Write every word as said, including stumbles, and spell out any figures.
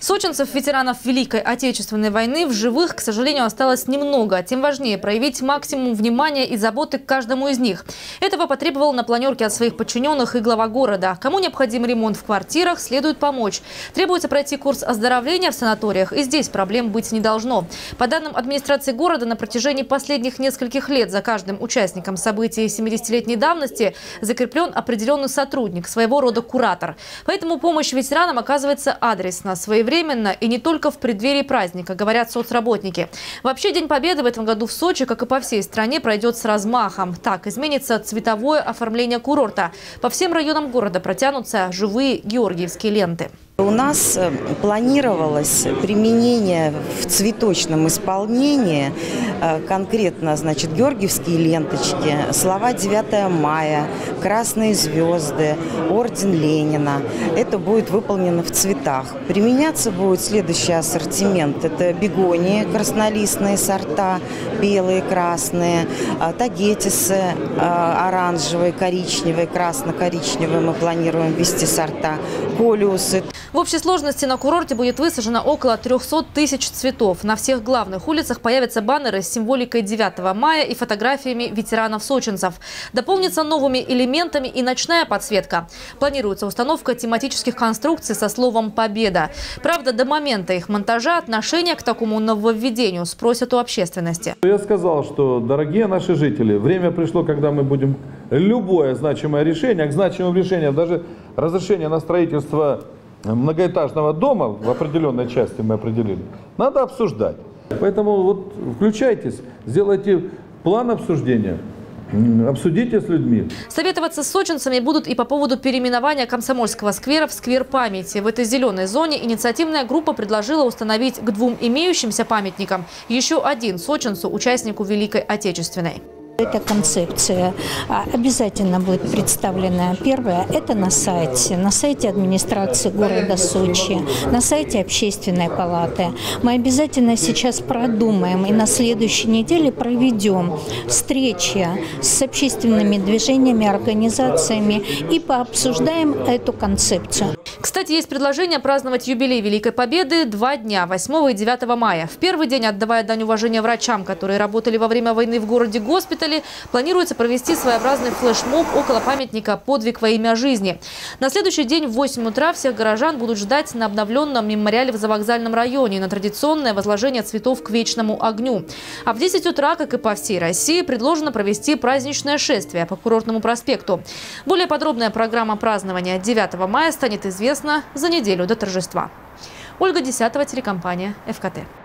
Сочинцев, ветеранов Великой Отечественной войны, в живых, к сожалению, осталось немного. Тем важнее проявить максимум внимания и заботы к каждому из них. Этого потребовал на планерке от своих подчиненных и глава города. Кому необходим ремонт в квартирах, следует помочь. Требуется пройти курс оздоровления в санаториях, и здесь проблем быть не должно. По данным администрации города, на протяжении последних нескольких лет за каждым участником событий семидесятилетней давности закреплен определенный сотрудник, своего рода куратор. Поэтому помощь ветеранам оказывается адресно, своевременно и не только в преддверии праздника, говорят соцработники. Вообще День Победы в этом году в Сочи, как и по всей стране, пройдет с размахом. Так изменится цветовое оформление курорта. По всем районам города протянутся живые георгиевские ленты. У нас планировалось применение в цветочном исполнении, конкретно, значит, георгиевские ленточки, слова девятое мая, красные звезды, орден Ленина. Это будет выполнено в цветах. Применяться будет следующий ассортимент. Это бегонии, краснолистные сорта, белые, красные, тагетисы, оранжевые, коричневые, красно-коричневые. Мы планируем ввести сорта, колиусы. В общей сложности на курорте будет высажено около трёхсот тысяч цветов. На всех главных улицах появятся баннеры с символикой девятого мая и фотографиями ветеранов-сочинцев. Дополнится новыми элементами и ночная подсветка. Планируется установка тематических конструкций со словом «Победа». Правда, до момента их монтажа отношение к такому нововведению спросят у общественности. Я сказал, что, дорогие наши жители, время пришло, когда мы будем любое значимое решение, к значимым решениям, даже разрешение на строительство многоэтажного дома в определенной части мы определили, надо обсуждать. Поэтому вот включайтесь, сделайте план обсуждения, обсудите с людьми. Советоваться с сочинцами будут и по поводу переименования Комсомольского сквера в сквер памяти. В этой зеленой зоне инициативная группа предложила установить к двум имеющимся памятникам еще один сочинцу, участнику Великой Отечественной. Эта концепция обязательно будет представлена. Первое – это на сайте, на сайте администрации города Сочи, на сайте общественной палаты. Мы обязательно сейчас продумаем и на следующей неделе проведем встречи с общественными движениями, организациями и пообсуждаем эту концепцию. Кстати, есть предложение праздновать юбилей Великой Победы два дня – восьмого и девятого мая. В первый день, отдавая дань уважения врачам, которые работали во время войны в городе-госпитале, планируется провести своеобразный флешмоб около памятника «Подвиг во имя жизни». На следующий день в восемь утра всех горожан будут ждать на обновленном мемориале в Завокзальном районе на традиционное возложение цветов к вечному огню. А в десять утра, как и по всей России, предложено провести праздничное шествие по Курортному проспекту. Более подробная программа празднования девятого мая станет известна за неделю до торжества. Ольга Десятова, телекомпания эф ка тэ.